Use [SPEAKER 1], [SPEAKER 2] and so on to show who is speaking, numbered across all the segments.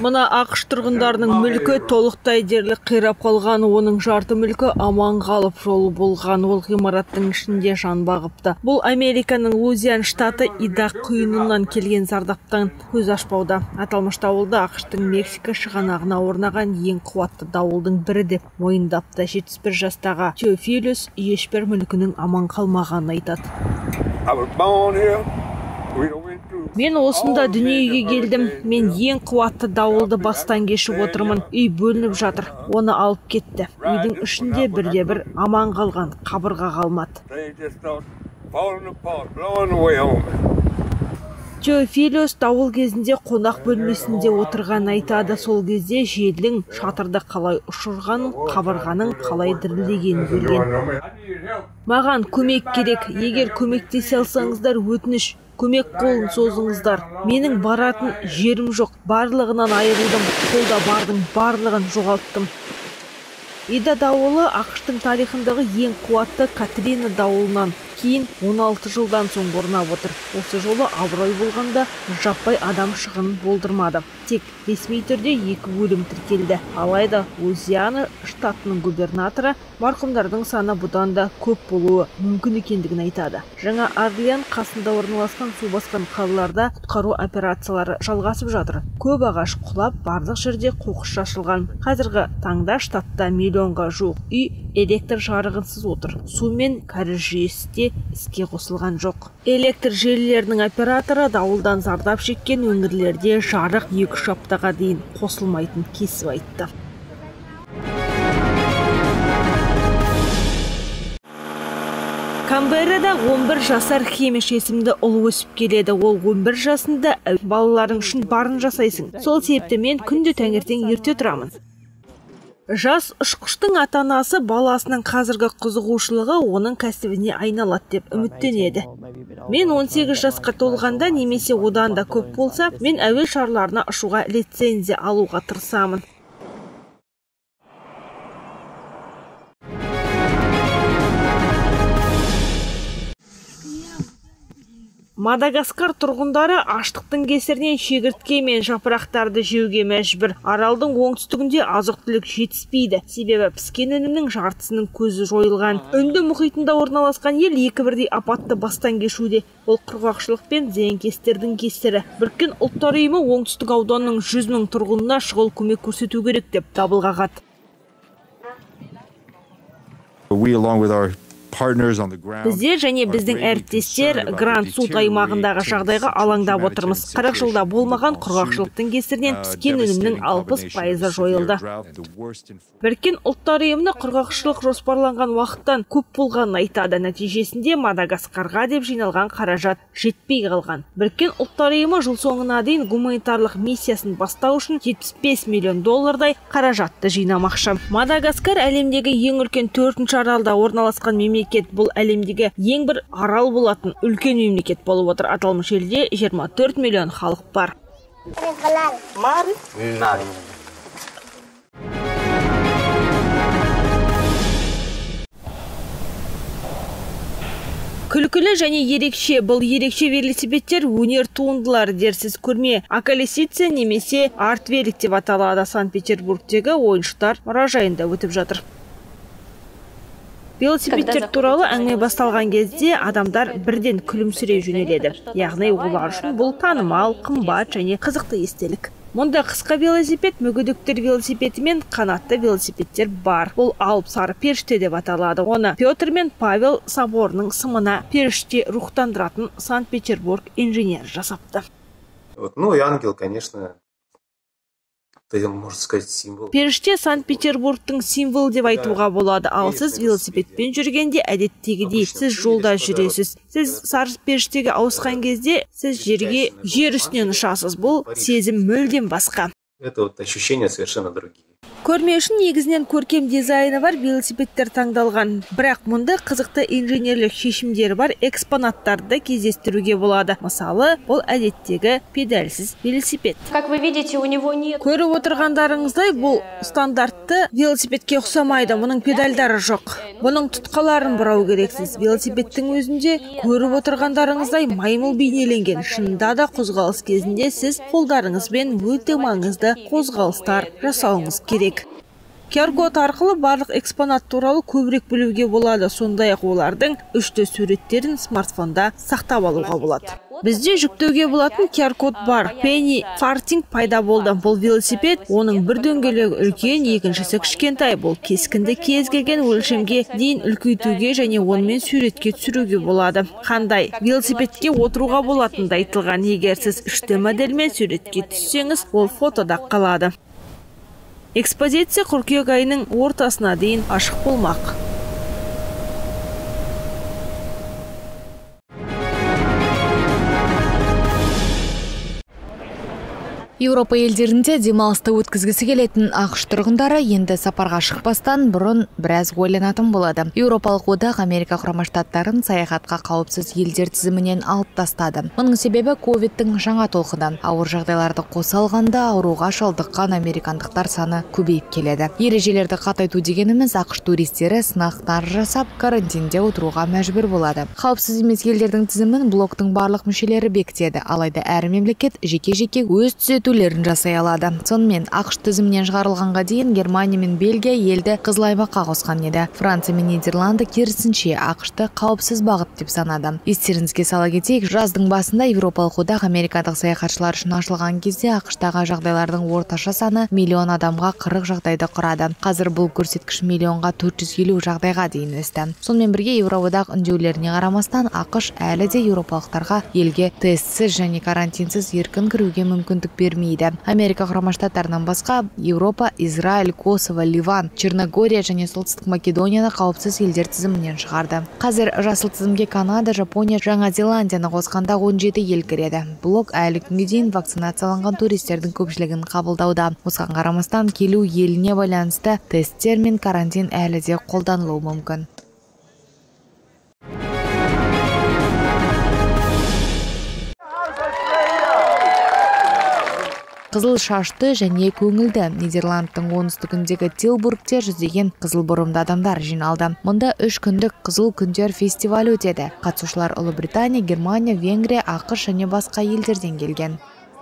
[SPEAKER 1] Мына ақш тұрғындарының мүлкі толықтай дерлік қирап қалған, оның жарты мүлкі аман қалып жолы болған. Ол ғимараттың ішінде жан бағыпты. Бұл Американың Луизиана штаты Идақ құйынынан келген зардаптан көз ашпауда. Аталмыш дауылды ақштың Мексика шығанағына орнаған ең қуатты дауылдың бірі деп мойындапты. 71 жастағы Теофилус ешбір мүлкінің аман қалмағанын айтады. Мен осында дүниеге келдім. Мен ең қуатты дауылды бастан кешіп отырмын. Үй бөлініп жатыр. Оны алып кетті. Үйдің ішінде бірде-бір аман қалған, қабырға қалмады. Теофилус дауыл кезінде қонақ бөлмесінде отырған айтады. Сол кезде желдің шатырды қалай ұшырғанын, қабырғаның қалай дірілдегенін көрген. Маған көмек керек. Егер көмектесе алсаңыздар, өтініш, көмек қолын созыңыздар. Менің баратын жерім жоқ. Барлығынан айырылдым. Қолда бардың барлығын жоғалттым. Ида дауылы ақштың тарихындағы ең қуатты Катрина дауылынан кейін 16 жылдан соң орнап отыр. Осы жолы абырой болғанда жаппай адам шығынын болдырмады. Тек ресми түрде 2 өлім тіркелді. Алайда Луизиана штатының губернаторы марқұмдардың саны бұдан да көп болуы мүмкін екендігін айтады. Жаңа Орлеан қасында орналасқан су басқан қалаларда құтқару операциялары жалғасып жатыр. Көп ағаш құлап, барлық жерде қоқыс шашылған. Қазіргі таңда штатта миллионға жуық үй электр жарығынсыз отыр. Су мен кәріз жүйесі де іске қосылған жоқ. Электр желілерінің операторы дауылдан зардап шеккен өңірлерде жарық 2-3 аптаға дейін қосылмайтын кесіп айтты. Камберада 11 жасар Хемиш есімді ұл өсіп келеді. Ол 11 жасында балаларың үшін барын жасайсың. Сол себепті мен күнде таңертең ерте тұрамын. Жас ұшқыштың ата-анасы баласының қазіргі қызығушылығы оның кәсібіне айналады деп үміттенеді. Мен 18 жасқа толғанда немесе одан да көп болса, мен әуе шарларына ұшуға лицензия алуға тырысамын. Мадагаскар тұрғындары аштықтың кесірінен шегіртке мен жапырақтарды жеуге мәжбүр. Аралдың оңтүстігінде азық-түлік жетіспейді. Себебі піскен өнімнің жартысының көзі жойылған. Үнді мұхитында орналасқан ел екі бірдей апатты бастан кешуде. Ол құрғақшылық пен зиянкестердің кесірі. Біріккен ұлттар ұйымы оңтүстік ауданның 100 мың тұрғынына шұғыл көмек көрсету керек деп дабыл қағады. Біздер және біздің әріптестер Гранд Суд аймағындағы жағдайға алаңдап отырмыз. 40 жылда болмаған құрғақшылықтың кесірінен піскен өнімнің 60% жойылды. Біріккен ұлттар ұйымына құрғақшылық жоспарланған уақыттан көп болғанын айтады. Нәтижесінде Мадагаскарға деп жиналған қаражат жетпей қалған. Біріккен ұлттар ұйымы жыл соңына дейін гуманитарлық миссиясын бастау үшін $75 миллион қаражатты жинамақшы. Мадагаскар әлемдегі ең үлкен 4-ші аралда орналасқан мемлекет. Бұл әлемдегі ең бір арал болатын үлкен мемлекет болып отыр. Аталмыш елде 24 миллион халық бар. Күлкілі және ерекше. Бұл ерекше велосипедтер өнер туындылары дерсіз көрме. Акалесиция немесе арт-велик деп аталады. Санкт-Петербургтегі ойыншықтар мұражайында өтіп жатыр. Велосипедтер туралы әңгіме басталған кезде адамдар бірден күлімсірей жөнеледі. Яғни олар үшін бұл танымал, қымбат және қызықты естелік. Мұнда қысқа велосипед, мүгедектер велосипеді мен қанатты велосипедтер бар. Бұл алып сары періште деп аталады. Оны Петр мен Павел соборының сымына періште рухтандыратын Санкт-Петербург инженер жасапты.
[SPEAKER 2] Ну и ангел, конечно, можно сказать, символ.
[SPEAKER 1] Періште Санкт-Петербургтың символ деп айтуға болады. Ал сіз велосипедпен жүргенде әдеттегідей сіз жолда жүресіз. Сіз сары періштеге ауысқан кезде сіз жер үстінен ұшасыз. Бұл сезім мүлдем басқа.
[SPEAKER 2] Это вот ощущения совершенно другие.
[SPEAKER 1] Көрме үшін негізінен көркем дизайны бар велосипедтер таңдалған. Бірақ мұнда қызықты инженерлік шешімдері бар экспонаттарды кездестіруге болады. Мысалы, бұл әдеттегі педальсіз велосипед.
[SPEAKER 3] Как вы видите, у него нет.
[SPEAKER 1] Көріп отырғандарыңыздай, бұл стандартты велосипедке ұқсамайды. Мұның педальдары жоқ. Бұның тұтқаларын бұрау керексіз. Велосипедтің өзінде көріп отырғандарыңыздай маймыл бейнеленген. Шынында да қозғалыс кезінде сіз қолдарыңызбен өте маңызды қозғалыстар жасауыңыз керек. QR-код арқылы барлық экспонат туралы көбірек білуге болады. Сондай-ақ олардың 3D суреттерін смартфонда сақтап алуға болады. Бізде жүктеуге болатын QR-код бар. Penny Farthing пайда болды. Бұл велосипед, оның бір дөңгелегі үлкен, екіншісі кішкентай. Бұл кескінді кез келген өлшемге дейін үлкейтуге және онымен суретке түсіруге болады. Қандай велосипедке отыруға болатындай айтылған. Егер сіз 3D моделмен суретке түссеңіз, ол фотода қалады. Экспозиция қыркүйек айының ортасына дейін ашық болмақ.
[SPEAKER 4] Еуропа елдерінде демалысты өткізгісі келетін ақш тұрғындары енді сапарға шықпастан бұрын біраз ойланатын болады. Еуропалық одақ Америка Құрама Штаттарын саяхатқа қауіпсіз елдер тізімінен алып тастады. Оның себебі ковидтің жаңа толқыдан. Ауыр жағдайларды қоса алғанда ауруға шалдыққан американдықтар саны көбейіп келеді. Ережелерді қатайту дегеніміз ақш туристері сынақтар жасап карантинде отыруға мәжбүр болады. Қауіпсіз емес елдердің тізімін блоктың барлық мүшелері бекітеді. Алайда әр мемлекет жеке-жеке өз түзетулерін жасай алады. Сонымен ақш тізімінен шығарылғанға дейін Германия мен Бельгия елді қызыл аймаққа қосқан еді. Франция мен Нидерланды керісінше ақшты қауіпсіз бағыт деп санады. Естеріңізге сала кетейік, жаздың басында Еуропалық одақ американдық саяхатшылар үшін ашылған кезде ақштағы жағдайлардың орташа саны миллион адамға 40 жағдайды құрады. Қазір бұл көрсеткіш миллионға 450 жағдайға дейін өсті. Сонымен бірге Еуроодақ үндеулеріне қарамастан ақш әлі де еуропалықтарға елге тестсіз және карантинсіз еркін кіруге мүмкіндік бермейді. Америка Құрама Штаттарынан басқа Еуропа, Израиль, Косово, Ливан, Черногория және Солтүстік Македонияны қауіпсіз елдер тізімінен шығарды. Қазір жасыл тізімге Канада, Жапония, Жаңа Зеландияны қосқанда 17 ел кіреді. Блок әлі күнге дейін вакцинацияланған туристердің көпшілігін қабылдауда. Осыған қарамастан келу еліне байланысты тесттер мен карантин әлі де қолданылуы мүмкін. Қызыл шашты және көңілді Нидерландтың оңтүстігіндегі Тилбургте жүздеген қызыл бұрымды адамдар жиналды. Мұнда 3 күндік қызыл күндер фестивалі өтеді. Қатысушылар Ұлыбритания, Германия, Венгрия, ақш және басқа елдерден келген.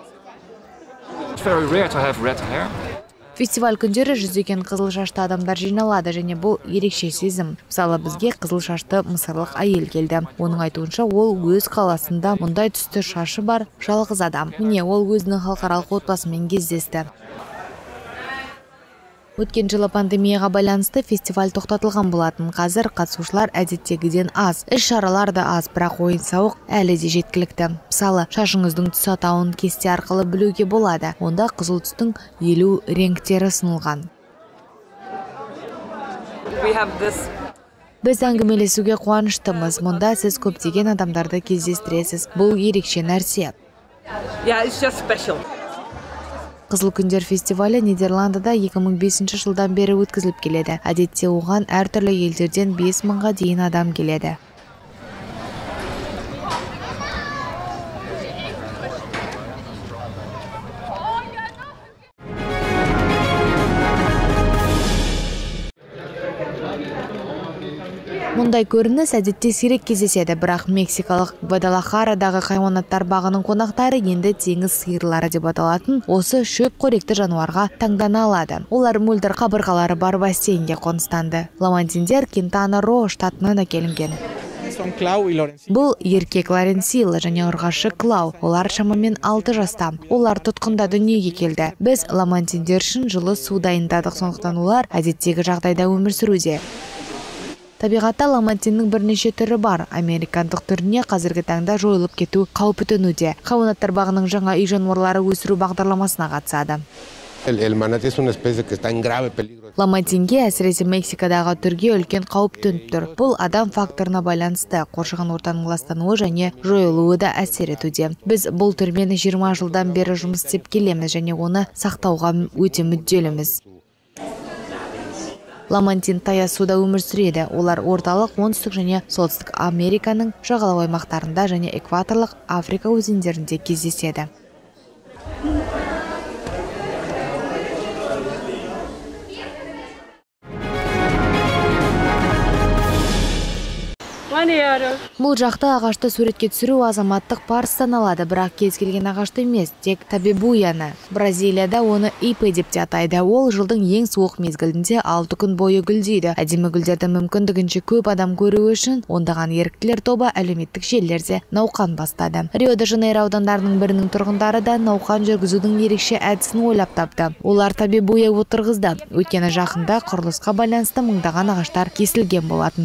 [SPEAKER 4] Фестиваль күндері жүздеген қызыл шашты адамдар жиналады және бұл ерекше сезім. Мысалы, бізге қызыл шашты мысырлық әйел келді. Оның айтуынша, ол өз қаласында мұндай түсті шашы бар жалғыз адам. Міне, ол өзінің халықаралық отбасымен кездесті. Өткен жылы пандемияға байланысты фестиваль тоқтатылған болатын. Қазір қатысушылар әдеттегіден аз. Іс-шаралар да аз, бірақ ойын-сауық әлі де жеткілікті. Мысалы, шашыңыздың түс атауын кесте арқылы білуге болады. Онда қызыл түстің 50 реңктері ұсынылған. Біз әңгімелесуге қуаныштымыз. Мұнда сіз көптеген адамдарды кездестіресіз. Бұл ерекше нәрсе. Қызыл күндер фестивалі Нидерландыда 2005 жылдан бері өткізіліп келеді. Әдетте оған әртүрлі елдерден 5000-ға дейін адам келеді. Мұндай көрініс әдетте сирек кездеседі, бірақ мексикалық Гвадалахарадағы хайуанаттар бағының қонақтары енді теңіз сиырлары деп аталатын осы шөп қоректі жануарға таңдана алады. Олар мөлдір қабырғалары бар бассейнге қоныстанды. Ламантиндер Кентана-Роо штатынан әкелінген. Бұл еркек Лоренсилла және ұрғашы Клау. Олар шамамен 6 жаста. Олар тұтқында дүниеге келді. Біз ламантиндер үшін жылы су дайындадық, сондықтан олар әдеттегі жағдайда өмір сүруде. Табиғатта ламантиннің бірнеше түрі бар. Американдық түріне қазіргі таңда жойылып кету қаупі төнуде. Хайуанаттар бағының жаңа үй жануарлары өсіру бағдарламасына қатысады. Ламантинге әсіресе Мексикадағы түрге үлкен қауіп төніп тұр. Бұл адам факторына байланысты, қоршаған ортаның ластануы және жойылуы да әсер етуде. Біз бұл түрмен 20 жылдан бері жұмыс істеп келеміз және оны сақтауға өте мүдделіміз. ламантин таяз суда өмір сүреді. Олар орталық, оңтүстік және солтүстік Американың жағалау аймақтарында және экваторлық Африка өзендерінде кездеседі. Бұл жақта ағашты суретке түсіру азаматтық парыз саналады, бірақ кез келген ағашты емес, тек табибуяны. Бразилияда оны ипе деп те атайды. Ол жылдың ең суық мезгілінде 6 күн бойы гүлдейді. Әдемі гүлдерді мүмкіндігінше көп адам көруі үшін ондаған еріктілер тобы әлеуметтік желілерде науқан бастады. Рио-де-Жанейро аудандарының бірінің тұрғындары да науқан жүргізудің ерекше әдісін ойлап тапты. Олар табибуя отырғызды. Өйткені жақында құрылысқа байланысты мыңдаған ағаштар кесілген болатын.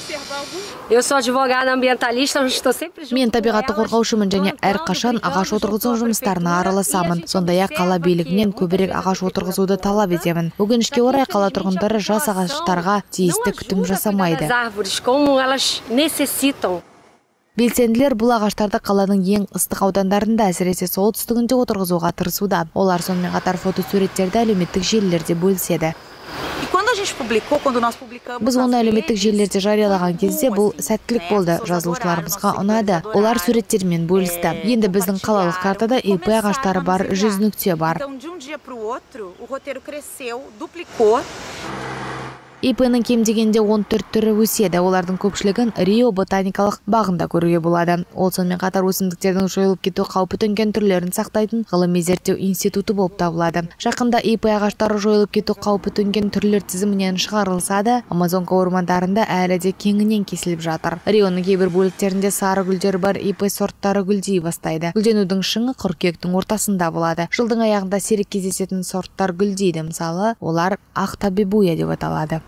[SPEAKER 4] Мен табиғатты қорғаушымын және әрқашан ағаш отырғызу жұмыстарына араласамын. Сондай-ақ қала билігінен көбірек ағаш отырғызуды талап етемін. Өкінішке орай қала тұрғындары жас ағаштарға тиісті күтім жасамайды. Белсенділер бұл ағаштарды қаланың ең ыстық аудандарында, әсіресе солтүстігінде отырғызуға тырысуда. Олар сонымен қатар фотосуреттерді әлеуметтік желілерде бөліседі. Біз оны әлеуметтік желілерде жариялаған кезде бұл сәттілік болды. Жазылушыларымызға ұнады. Олар суреттермен бөлісті. Енді біздің қалалық картада ипе ағаштары бар 100 нүкте бар. ипенің кем дегенде 14 түрі өседі. Олардың көпшілігін Рио ботаникалық бағында көруге болады. Ол сонымен қатар өсімдіктердің жойылып кету қаупі төнген түрлерін сақтайтын ғылыми зерттеу институты болып табылады. Жақында ипе ағаштары жойылып кету қаупі төнген түрлер тізімінен шығарылса да, Амазонка ормандарында әлі де кеңінен кесіліп жатыр. Рионың кейбір бөліктерінде сары гүлдер бар ипе сорттары гүлдей бастайды. Гүлденудің шыңы қыркүйектің ортасында болады. Жылдың аяғында сирек кездесетін сорттар гүлдейді. Мысалы, олар ақ табибуя деп аталады.